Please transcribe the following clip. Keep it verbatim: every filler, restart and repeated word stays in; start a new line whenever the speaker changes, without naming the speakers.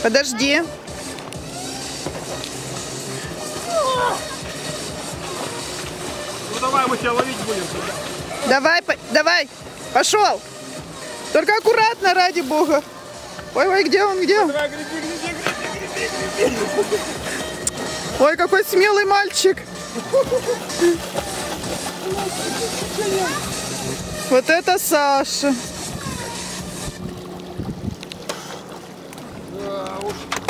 Подожди.
Ну давай, мы тебя ловить будем.
Давай, по давай, пошел. Только аккуратно, ради бога. Ой, ой, где он, где он?
Давай, греби, греби, греби, греби, греби.
Ой, какой смелый мальчик. Вот это Саша.
Да, уж.